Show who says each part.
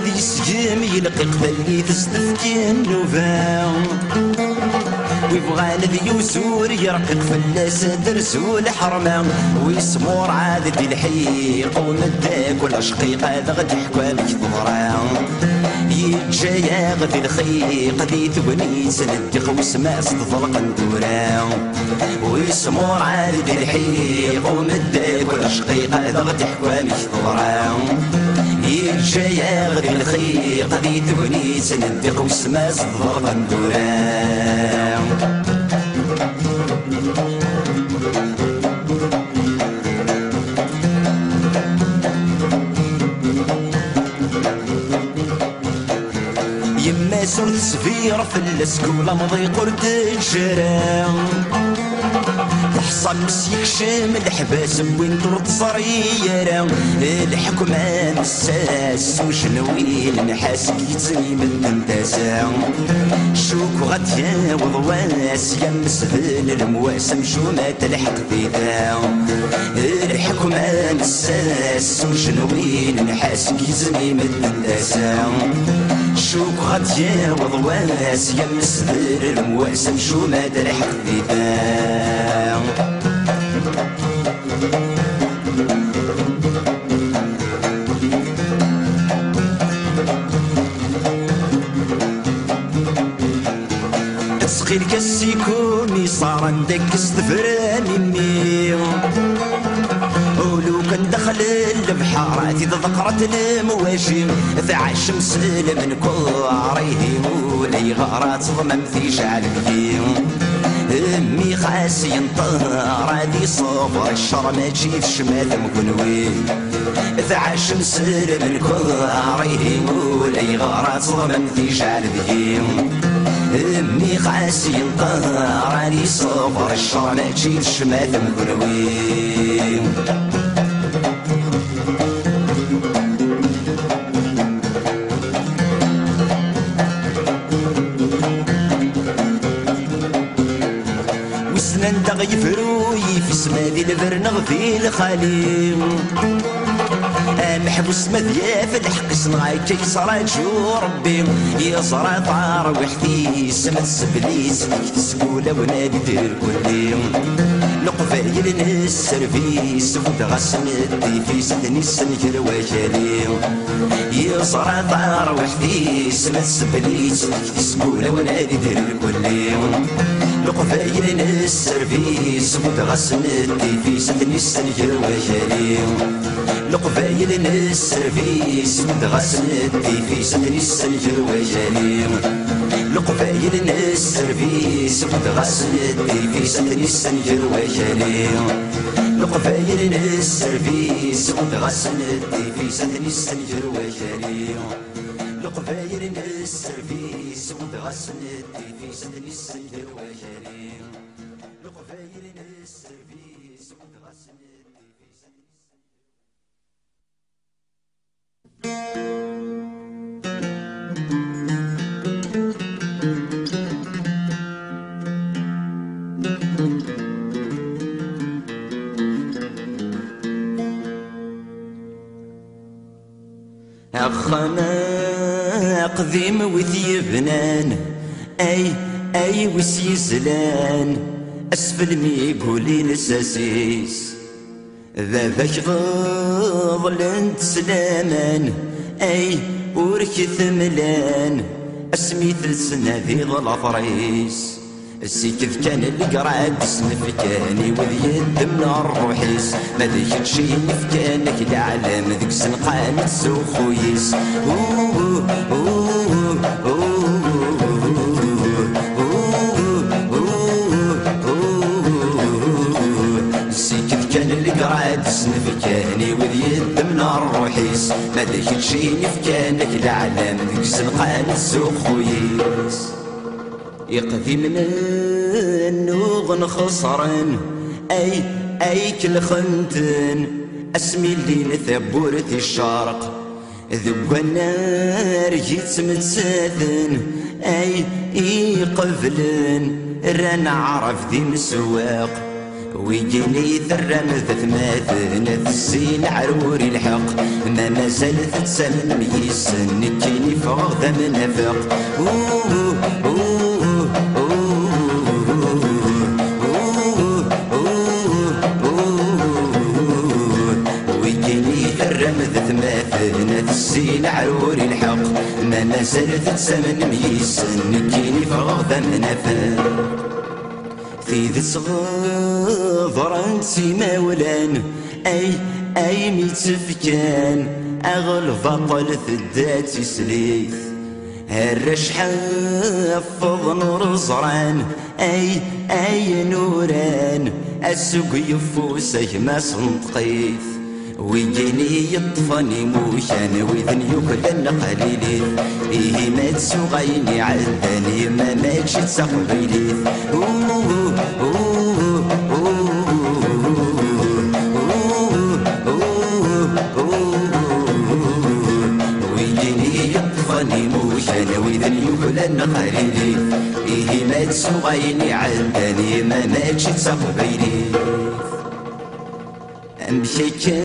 Speaker 1: ذي سجم يلقي قبلي تستفكي النوفا ويبغى ذي يسور يرقق فلاس درسو الحرمة ويسمور عاد ذي الحيق ومداك ولا شقيق هذا غد يحكوا بك ظهرا يتجايا غدي الخيق ذي تبني سندق وسماء صدفل قندورا ويسمور عاد ذي الحيق ومداك ولا شقيق هذا غد يحكوا بك ظهرا يتجايا غدي الخيق ذي تبني سندق وسماء صدفل قندورا يما سرت سفير في السكولة مضي قرد الشارع الحصان مسيك شام الحباس وين طرد صريرة الحكمة مساس وشنوين نحاس يتزني من تنتاسا شوك غطيا وضواس يا مسهل المواس مشومة تلحق ذيذا الحكمة مساس وشنوين نحاس يتزني من تنتاسا شوك غطيا وضواس يا مسهل المواس مشومة تلحق ذيذا تسقي الكسيكوني صار عندك استفراني مني ولو كان دخل البحارات ذكرت المواشم ذع الشمس من كواريه ولي غارات ضمم في شعل فيه امي خاسي ينطر هادي صبر الشر ما تجي في شمال مكنوي ذع الشمس من كواريه ولي غارات ضمم في شعل فيه امي خاسي ينطر هادي صبر الشر ما تجي في شمال مكنوي وسنان يفروي في سمادي البرنغ في الخليل محبوس مذيا في الحق صنعي كي صرات شو ربي يا صرا طار وحدي سمت سبليس فيك تسقولة ونادي دير كلي لقفايل السرفيس ودغسمتي في سدني السنكر وجالي يا صرا طار وحدي سمت سبليس فيك تسقولة ونادي دير كلي لقفايل السرفيس ودغسمتي في سدني السنكر وجالي لقفايل السرفيس ودغسمتي في سدني السنكر وجالي لقفايل السرفيس ودغسمتي في سدني السنكر وجالي لقفايل السرفيس ودغسمتي في سدني السنكر وجالي لقفايل السرفيس ودغسمتي في سدني السنكر وجالي لقفايل السرفيس ودغسمتي أخنا قديم وذي بنان أي وسي زلان أسفل ميقولي نساسيس ذاك ظل انت سلامان أي وركث ملان اسمي ثلثنا ذي ظل فريس السيكذ كان القراد سنفكاني وذي يد من الروحيس ما ذيك شي نفكانك العالم ذيك سنقان تسوخويس السيكذ كان القراد سنفكاني وذي يد من الروحيس ما ذيك شي نفكانك العالم ذيك سنقان تسوخويس يقضي من النوغ خسرن أي كل خنتن اسمي اللي نثبورة الشرق ذب النار جيت متساثن أي قفلن ران عرف ذي مسواق ويجيني ثرم ثماثن الزين عروري الحق ما مازال تتسمن ميسن كيني فغض من فق ويجيني ثرم ثماثن الزين عروري الحق ما مازال تتسمن ميسن كيني فغض من فق في ذي صغير سيما ولان أي ميتفكان أغل بطل ثدات سليث هالرش حفظ نور زران أي نوران السوق يفوسه ما صنطقيث ويجيني يطفني موشان وإذن يكلن قليلي إيه ما تسوغيني عداني ما ماكش تسقبيلي ويجيني يطفني موشان وإذن يكلن قليلي إيه ما تسوغيني عداني ما ماكش تسقبيلي